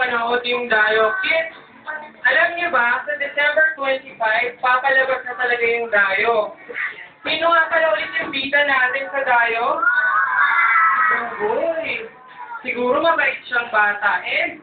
mapanood yung Dayo Kids. Alam niyo ba, sa December 25, papalabas na talaga yung Dayo. Sino nga pala ulit yung bida natin sa Dayo? Uy, siguro mabait siyang bata.